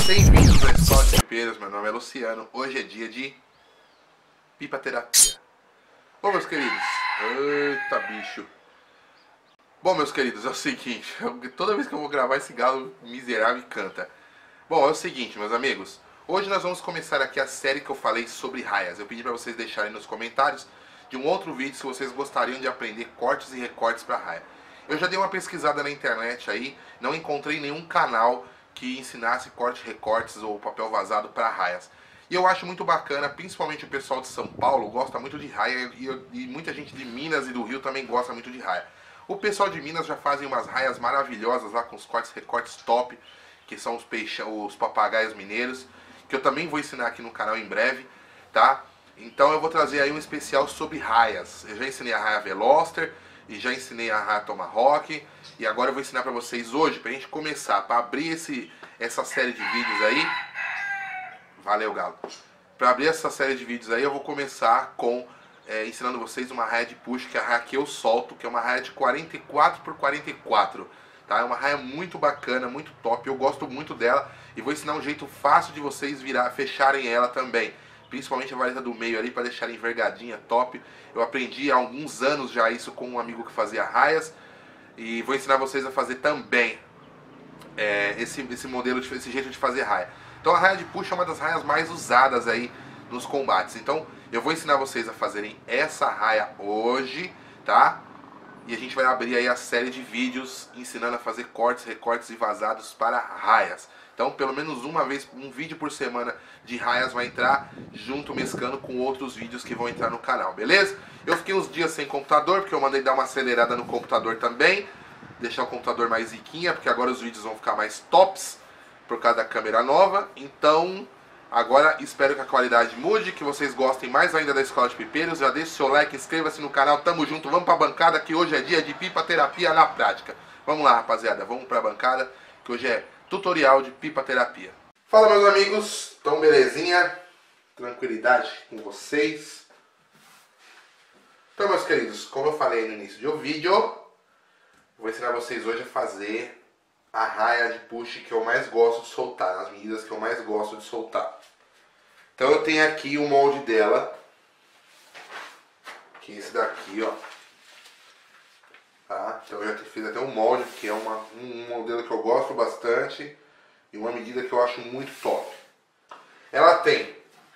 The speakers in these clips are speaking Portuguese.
Bem-vindos à Escola de Pipeiros, meu nome é Luciano. Hoje é dia de pipa terapia. Bom, meus queridos, eita bicho. Bom, meus queridos, é o seguinte, toda vez que eu vou gravar esse galo miserável canta. Bom, é o seguinte, meus amigos, hoje nós vamos começar aqui a série que eu falei sobre raias. Eu pedi para vocês deixarem nos comentários de um outro vídeo se vocês gostariam de aprender cortes e recortes para raia. Eu já dei uma pesquisada na internet aí, não encontrei nenhum canal que ensinasse cortes, recortes ou papel vazado para raias. E eu acho muito bacana, principalmente o pessoal de São Paulo gosta muito de raia e muita gente de Minas e do Rio também gosta muito de raia. O pessoal de Minas já fazem umas raias maravilhosas lá com os cortes, recortes top, que são os papagaios mineiros, que eu também vou ensinar aqui no canal em breve, tá? Então eu vou trazer aí um especial sobre raias. Eu já ensinei a raia Veloster e já ensinei a raia Tomahawk, e agora eu vou ensinar pra vocês hoje, pra gente começar, pra abrir essa série de vídeos aí. Valeu, galo. Pra abrir essa série de vídeos aí, eu vou começar com ensinando vocês uma raia de push, que é a raia que eu solto, que é uma raia de 44 por 44. Tá? É uma raia muito bacana, muito top, eu gosto muito dela e vou ensinar um jeito fácil de vocês fecharem ela também. Principalmente a vareta do meio ali, para deixar envergadinha, top. Eu aprendi há alguns anos já isso com um amigo que fazia raias e vou ensinar vocês a fazer também esse modelo, esse jeito de fazer raia. Então a raia de push é uma das raias mais usadas aí nos combates. Então eu vou ensinar vocês a fazerem essa raia hoje, tá? E a gente vai abrir aí a série de vídeos ensinando a fazer cortes, recortes e vazados para raias. Então pelo menos uma vez, um vídeo por semana de raias vai entrar junto, mesclando com outros vídeos que vão entrar no canal, beleza? Eu fiquei uns dias sem computador, porque eu mandei dar uma acelerada no computador também. Deixar o computador mais riquinha, porque agora os vídeos vão ficar mais tops por causa da câmera nova. Então agora espero que a qualidade mude, que vocês gostem mais ainda da Escola de Pipeiros. Já deixe o seu like, inscreva-se no canal, tamo junto, vamos pra bancada que hoje é dia de pipa terapia na prática. Vamos lá, rapaziada, vamos pra bancada que hoje é tutorial de pipa terapia. Fala, meus amigos, então belezinha? Tranquilidade com vocês? Então, meus queridos, como eu falei no início do vídeo, vou ensinar vocês hoje a fazer a raia de push que eu mais gosto de soltar, as medidas que eu mais gosto de soltar. Então eu tenho aqui o molde dela, que é esse daqui, ó. Tá? Então eu já fiz até um molde, que é um modelo que eu gosto bastante e uma medida que eu acho muito top. Ela tem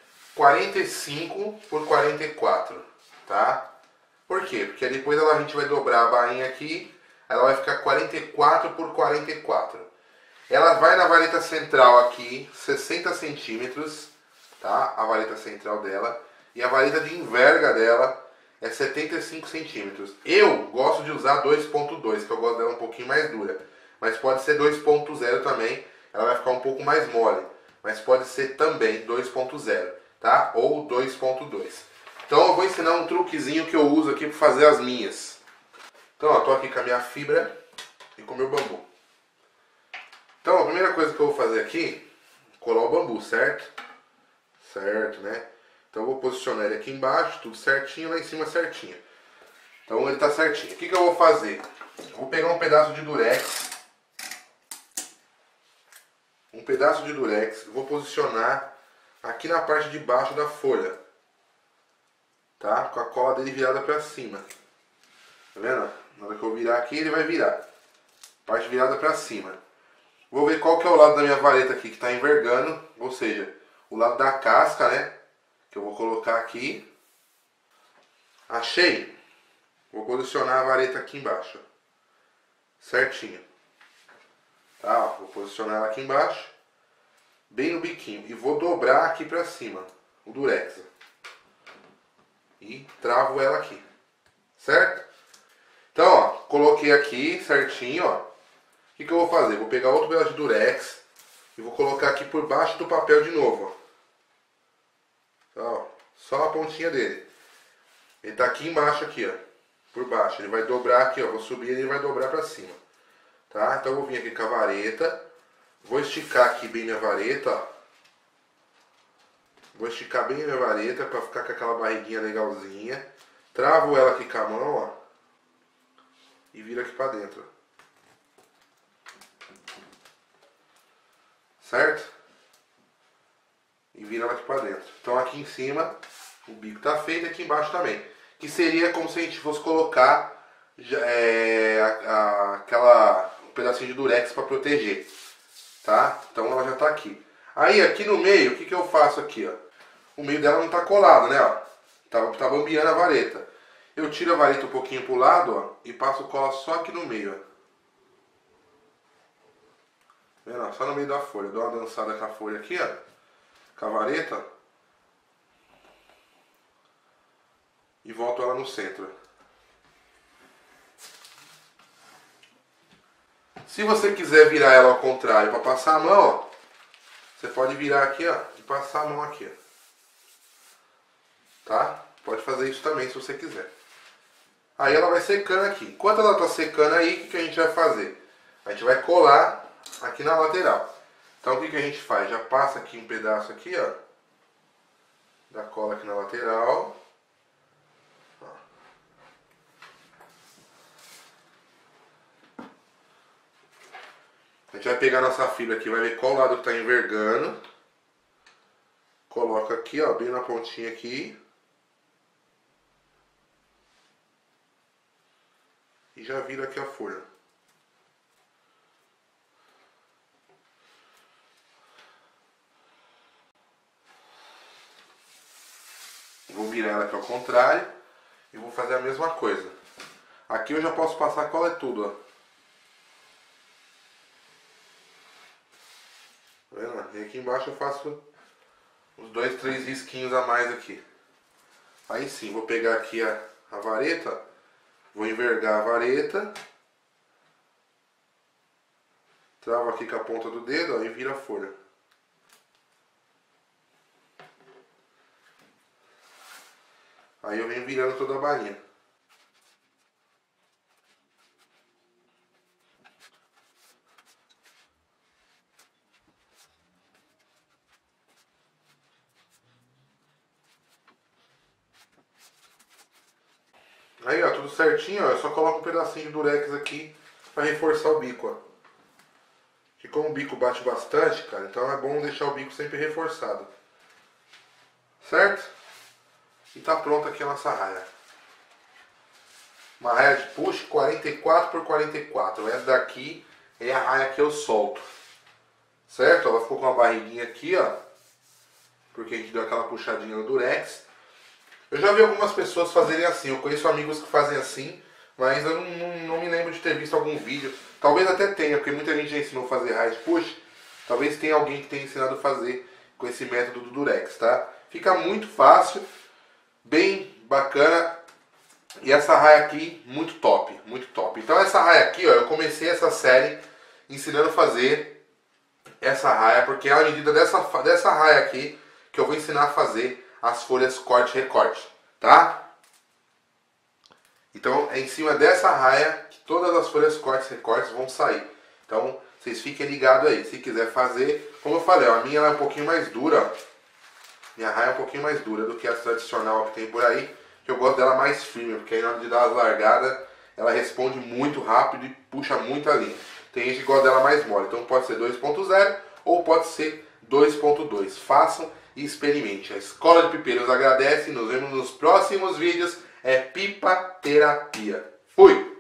45 por 44, tá? Por quê? Porque depois a gente vai dobrar a bainha aqui, ela vai ficar 44 por 44. Ela vai na vareta central aqui, 60 centímetros, tá? A vareta central dela. E a vareta de enverga dela é 75 centímetros. Eu gosto de usar 2.2, que eu gosto dela um pouquinho mais dura. Mas pode ser 2.0 também, ela vai ficar um pouco mais mole. Mas pode ser também 2.0, tá? Ou 2.2. Então eu vou ensinar um truquezinho que eu uso aqui para fazer as minhas. Então, ó, tô aqui com a minha fibra e com o meu bambu. Então, a primeira coisa que eu vou fazer aqui, colar o bambu, certo? Certo, né? Então eu vou posicionar ele aqui embaixo, tudo certinho, lá em cima certinho. Então ele tá certinho. O que eu vou fazer? Eu vou pegar um pedaço de durex. Vou posicionar aqui na parte de baixo da folha. Tá? Com a cola dele virada pra cima. Tá vendo? Na hora que eu virar aqui, ele vai virar. Parte virada pra cima. Vou ver qual que é o lado da minha vareta aqui que está envergando. Ou seja, o lado da casca, né? Que eu vou colocar aqui. Achei. Vou posicionar a vareta aqui embaixo. Certinho. Tá? Vou posicionar ela aqui embaixo. Bem no biquinho. E vou dobrar aqui pra cima. O durex. E travo ela aqui. Certo? Então, ó, coloquei aqui certinho, ó. O que eu vou fazer? Vou pegar outro pedaço de durex e vou colocar aqui por baixo do papel de novo, ó. Então, ó, só a pontinha dele. Ele tá aqui embaixo, aqui, ó. Por baixo. Ele vai dobrar aqui, ó. Vou subir e ele vai dobrar pra cima. Tá? Então eu vou vir aqui com a vareta. Vou esticar aqui bem minha vareta, ó. Vou esticar bem a minha vareta pra ficar com aquela barriguinha legalzinha. Travo ela aqui com a mão, ó. E viro aqui pra dentro. Certo? e vira ela aqui pra dentro. Então aqui em cima o bico tá feito, aqui embaixo também. Que seria como se a gente fosse colocar um pedacinho de durex para proteger, tá? Então ela já tá aqui. Aí aqui no meio, o que que eu faço aqui, ó? O meio dela não tá colado, né, ó? Tá bambeando a vareta. Eu tiro a vareta um pouquinho pro lado, ó, e passo cola só aqui no meio, ó. Vendo, ó? Só no meio da folha. Dou uma dançada com a folha aqui, ó. Com a vareta. E volto ela no centro. Se você quiser virar ela ao contrário para passar a mão, ó, você pode virar aqui, ó, e passar a mão aqui, ó. Tá? Pode fazer isso também se você quiser. Aí ela vai secando aqui. Enquanto ela tá secando aí, o que a gente vai fazer? A gente vai colar aqui na lateral. Então o que a gente faz? Já passa aqui um pedaço aqui, ó, da cola aqui na lateral. A gente vai pegar nossa fibra aqui, vai ver qual lado que tá envergando. Coloca aqui, ó, bem na pontinha aqui. E já vira aqui a folha. Vou virar ela aqui ao contrário e vou fazer a mesma coisa. Aqui eu já posso passar cola e tudo, ó. Tá vendo? E aqui embaixo eu faço uns 2, 3 risquinhos a mais aqui. Aí sim, vou pegar aqui a vareta, vou envergar a vareta, travo aqui com a ponta do dedo, ó, e vira a folha. Aí eu venho virando toda a bainha. Aí, ó, tudo certinho, ó, eu só coloco um pedacinho de durex aqui para reforçar o bico, ó. Que como o bico bate bastante, cara, então é bom deixar o bico sempre reforçado. Certo? E tá pronta aqui a nossa raia. Uma raia de push 44 por 44. Essa daqui é a raia que eu solto. Certo? Ela ficou com uma barriguinha aqui, ó. Porque a gente deu aquela puxadinha no durex. Eu já vi algumas pessoas fazerem assim. Eu conheço amigos que fazem assim. Mas eu não me lembro de ter visto algum vídeo. Talvez até tenha, porque muita gente já ensinou a fazer raia de push. Talvez tenha alguém que tenha ensinado a fazer com esse método do durex, tá? Fica muito fácil. Bem bacana. E essa raia aqui, muito top, muito top. Então essa raia aqui, ó, eu comecei essa série ensinando a fazer essa raia, porque é a medida dessa raia aqui que eu vou ensinar a fazer as folhas corte e recorte, tá? Então é em cima dessa raia que todas as folhas corte e recortes vão sair. Então vocês fiquem ligados aí, se quiser fazer, como eu falei, ó, a minha ela é um pouquinho mais dura, ó. Minha raia é um pouquinho mais dura do que a tradicional que tem por aí, que eu gosto dela mais firme, porque aí na hora de dar as largadas, ela responde muito rápido e puxa muito a linha. Tem gente que gosta dela mais mole, então pode ser 2.0 ou pode ser 2.2. Façam e experimente. A Escola de Pipeiros agradece e nos vemos nos próximos vídeos. É Pipa Terapia. Fui!